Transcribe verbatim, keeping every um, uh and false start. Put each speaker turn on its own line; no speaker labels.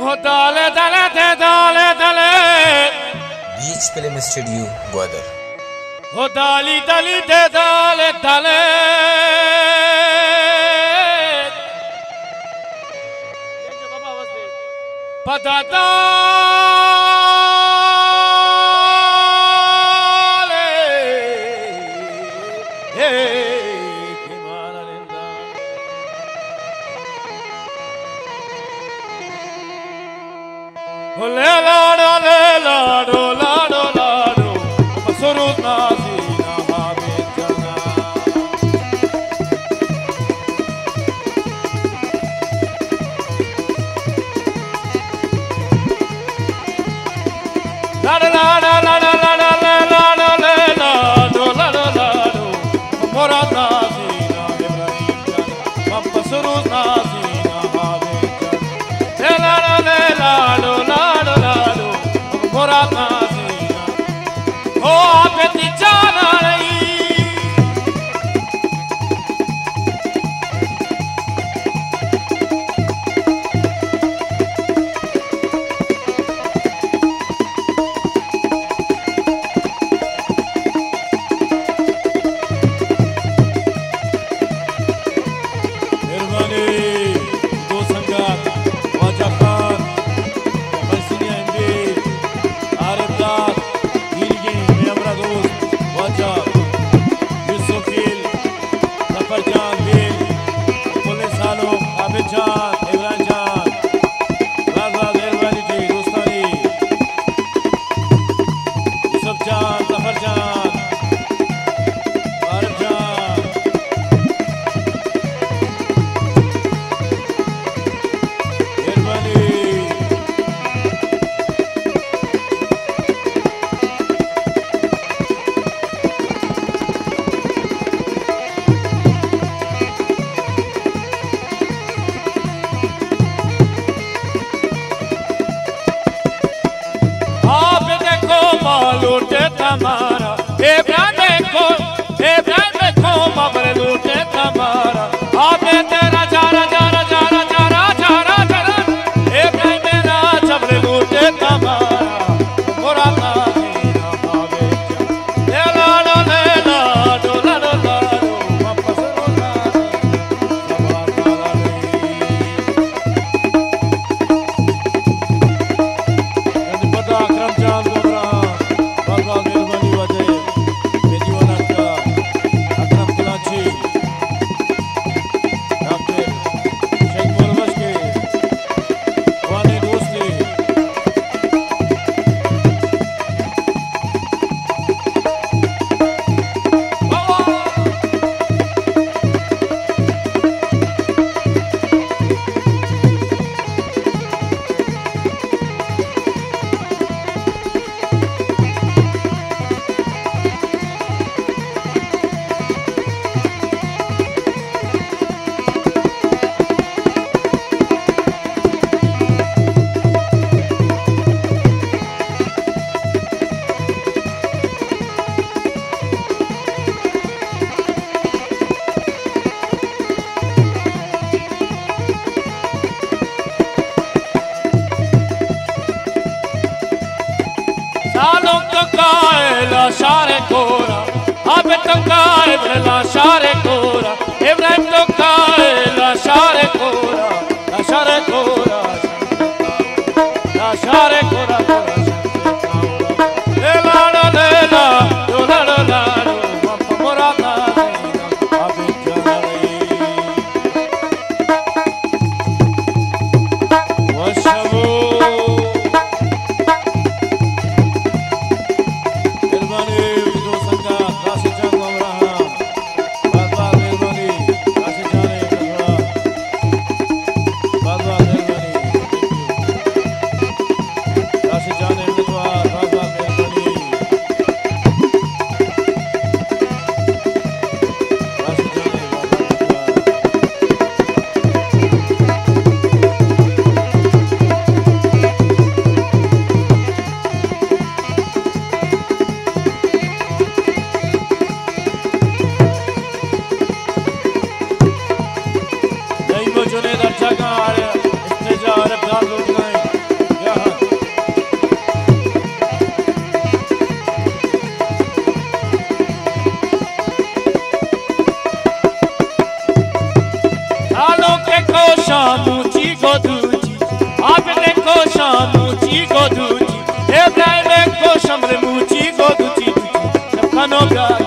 O dale dale de dale dale
Beach Film Studio Gwadar.
O dali dali de dale dale Patata Oh la la la la la la la la Surut nazina habetana La la la la la la la la la la la la la la la Murat nazina Ibrahim jana Pampa surut nazina habetana La la la la la la la la Murat nazina Oh apeti jana nahi लूटे तमारा ए ब्रांडे को ए ब्रांडे को मगर लूटे तमारा आपने तेरा जारा जारा जारा जारा जारा जारा ए ब्रांडे मेरा जबरे लूटे तमारा मोरा नाज़ीना आवे ले ला ला ले ला डो ला ला ला वापस रोना सवार वाला नहीं पता अकरम जान बोल रहा La share kora, abe tokai la share kora, Ibrahim tokai la share kora, la share kora, la share kora, le la la le la, do la la la, mamma morata, abe janari, washabu. शामूची गोदूची आप देखो शामूची गोदूची ए ब्राय देखो शमर मूची गोदूची कनो ब्राय